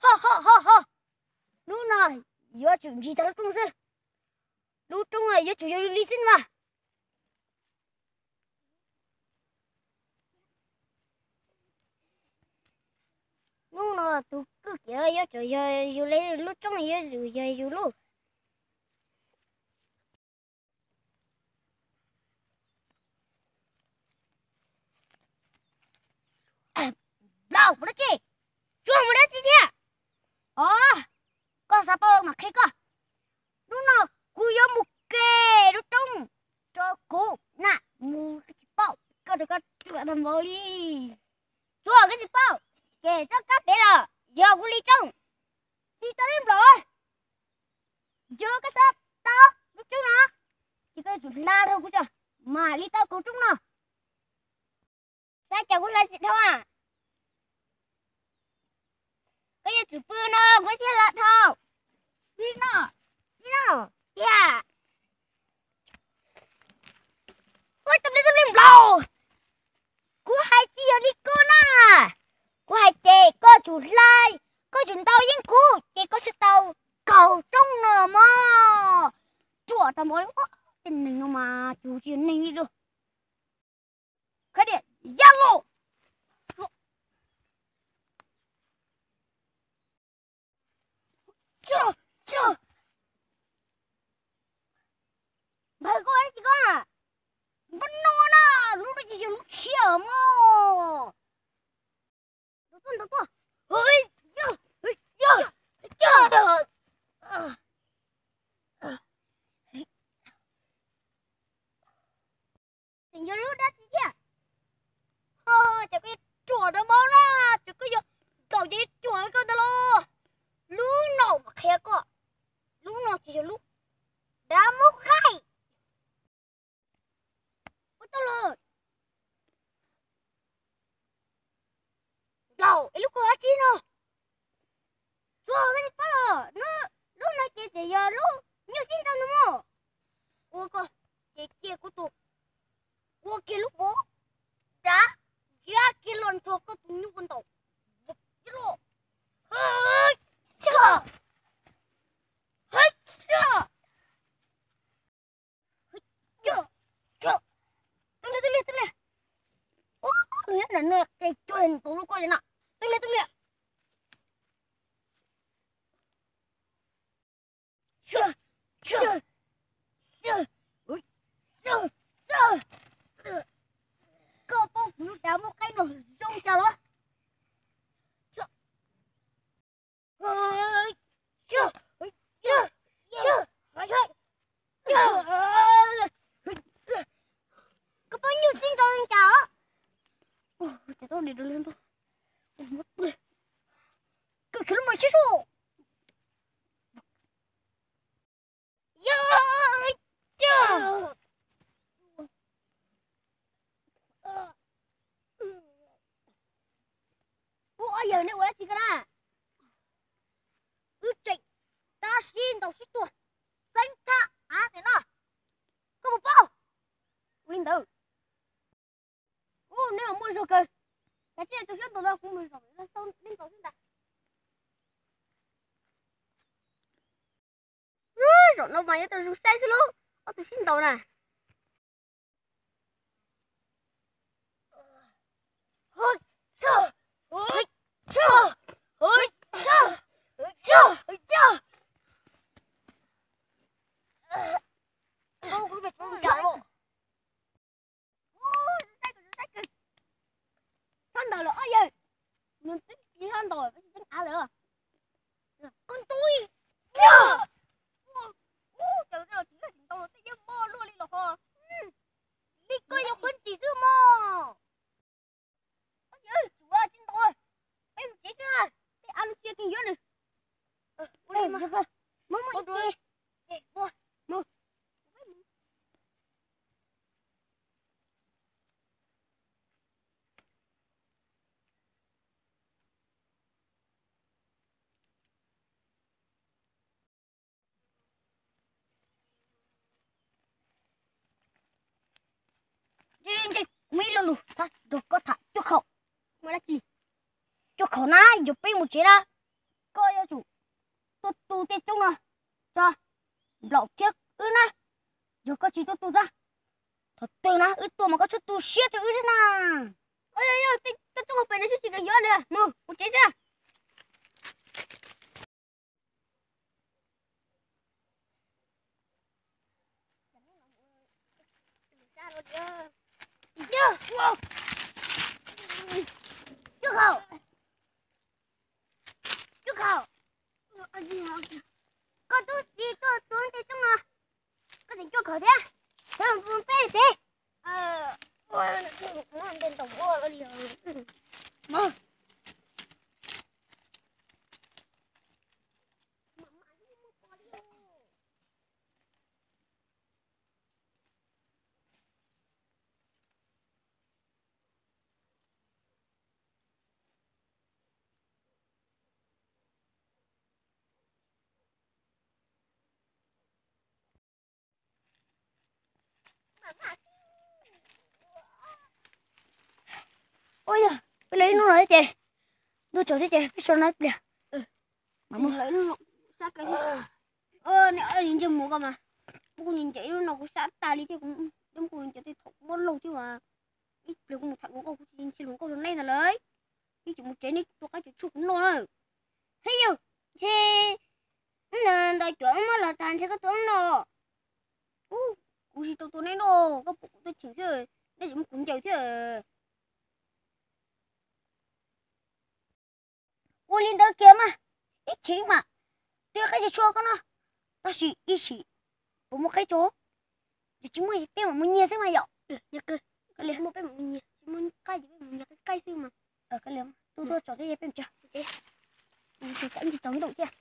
ha ha ha lúc này giờ chuyện gì tao trung sinh lúc trung này giờ chủ yếu đi xin mà lúc nào tụi cứ kiểu giờ chủ yếu lấy lúc trung này giờ lúc đâu mà chi chúa mà đó chi thế có sao bao mà khai có lúc nào cú yo một kê lúc trung cho cú nè mu cái gì bao có được cái làm bao đi chúa cái gì bao kê cho các bé là giờ cú đi trung chi ta đến rồi giờ cái sao tao lúc trung nào chỉ cái chút la thôi cú cho mà đi tao cú trung nào sao chẳng cú la gì đâu à cái gì chụp bữa nó có thể là thao đi nào yeah ôi tụi nó lâu cú hai chi đi cô nè cú hai tê có chủ lai có chủ tàu yên cú tê có sự tàu cầu trong nở mà chùa tao mới có tình mình mà chủ chuyện này đi được cái điện yellow chưa bà cô ấy chỉ có à vẫn non à lúc đó chỉ dùng chiều mà tôi ơi chưa được tình yêu lúc đó gì kia chẳng biết chùa đâu bao na chẳng có gì cậu đi chùa con đâu lúc nào mà khe có lúc nào chỉ lúc đã mất khai ôi tao lời đâu lúc có chi nữa rồi cái gì đó nó lúc nào chỉ giờ lúc nhiều xin tao nữa mà ôi con chị của tụi ôi kia lúc bố đã ra kia lần thuộc có tụi như con tàu cái lộ chưa hết chưa tức lên ô nhất là nơi cái truyền tụi nó coi thế nào tức lên chưa cơ bông nó đá một cái nồi rông chờ đó chưa có bao nhiêu xin cho anh cháu để tôi đưa lên thôi cứ khiến mà chết rồi ôi giờ này quá chị cái nào chạy ta xin đầu xích tuột xanh tha thế nào có một bao linh tử nếu mà mua rồi cơ cái chuyện tôi rất đồ đâu cũng mua rồi nó xong linh tử xin ta rồi nó mày tôi sai số luôn tôi xin tàu nè ôi chưa không có việc không chạy bộ hắn đời là ơi ơi mình tính gì hắn đời cái tính à lửa con tôi trời ơi chỉ là chúng tôi sẽ giết mơ luôn đi lộc hả đi coi yêu quân chỉ sư mơ ơi chủ ơi xin tôi em chết chưa cái ăn chia kinh dưới này ôi mà mua rồi mua mấy lô lù ta được có thả chút khẩu mà là gì chút khẩu na giúp đi một chế ra có tu tiết chung nè cho lọc chiếc ư nè giờ có chỉ cho tu ra thật từ nè ư tu mà có cho tu xiết cho ư thế nè ơi ơi ơi tôi chung một bên này xí cái gió nè mù một chế ra chưa wow chưa không chưa không có tôi gì tôi thì chung nè có thể cho khởi thế thế làm phương phê gì ôi nó làm tên tổng vô nó liều mơ ôi giời cái lấy nó rồi chị tôi chờ thế chị cái số nó kìa mà muốn lấy nó sát cái này nhìn chưa mua cơ mà bố nhìn chị nó cũng sát ta đi chứ cũng đúng cô nhìn chị thì thuộc bốn lâu chứ mà ít được một thằng của cô nhìn chỉ luôn cô lần này là lấy cái chỉ một chế này tôi cái chụp cũng ngon rồi thấy chưa chị là đại trưởng mà là tàn sẽ có tướng nó cô chỉ tôi này nó có bộ tôi chịu chứ đây chỉ một cũng chịu chứ cô lên đó kia mà ít chỉ mà tiêu cái gì chua con nó ta chỉ ít chỉ có một cái chỗ thì chúng mày cái mà muốn nhia xem mày dọ được nhớ cơ cái liền một cái mà muốn nhia muốn cái gì mình nhớ cái cây xưa mà ở cái liền tôi cho cái bên chưa ok tôi sẽ chỉ trống động kia